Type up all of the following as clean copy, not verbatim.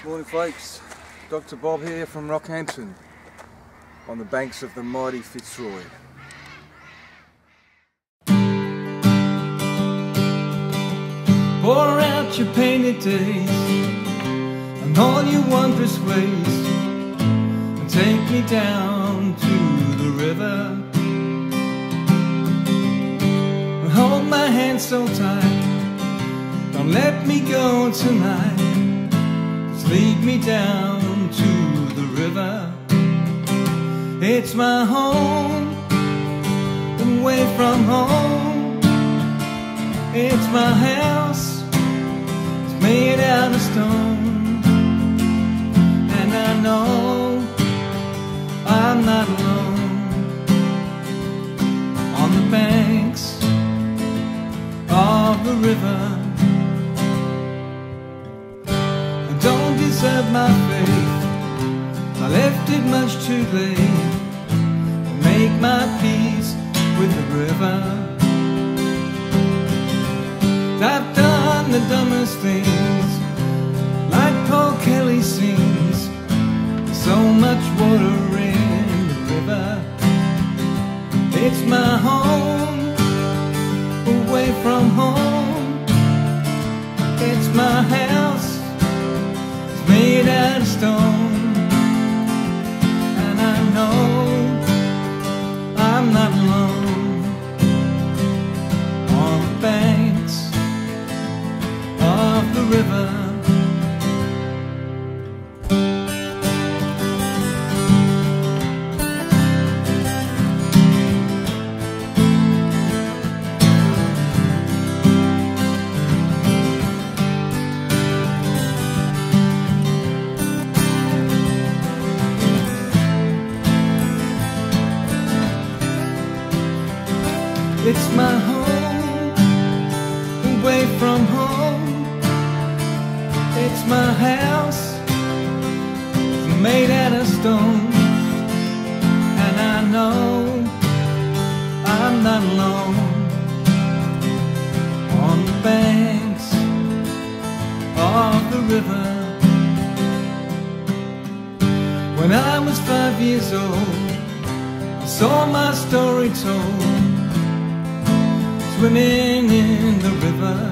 Morning folks, Dr. Bob here from Rockhampton on the banks of the mighty Fitzroy. Pour out your painted days and all your wondrous ways, and take me down to the river. Hold my hand so tight, don't let me go tonight. Just lead me down to the river. It's my home, away from home. It's my house, it's made out of stone. And I know I'm not alone on the banks of the river. I don't deserve my faith, I left it much too late to make my peace with the river. I've done the dumbest things, like Paul Kelly sings. There's so much water in the river. It's my home, away from home. It's my house, it's made out of stone. And I know I'm not alone on the banks of the river. It's my home, away from home. It's my house, made out of stone. And I know I'm not alone on the banks of the river. When I was 5 years old, I saw my story told, swimming in the river,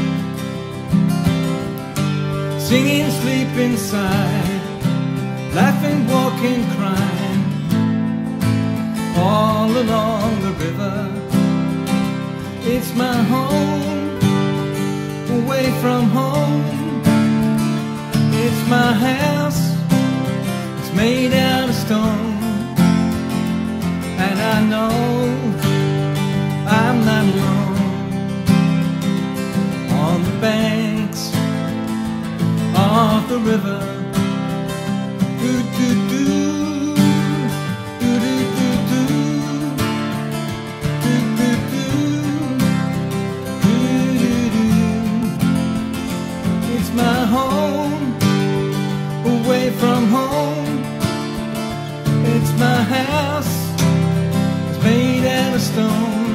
singing, sleep inside, laughing, walking, crying, all along the river. It's my home, away from home. It's my house, it's made out of stone. And I know I'm not alone on the banks of the river. Do do do, do do do do, do do do, do do do. It's my home, away from home. It's my house, it's made out of stone.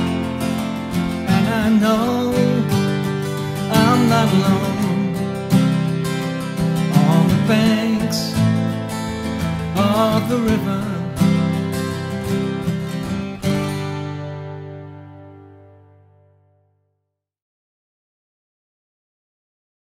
I know I'm not alone on the banks of the river.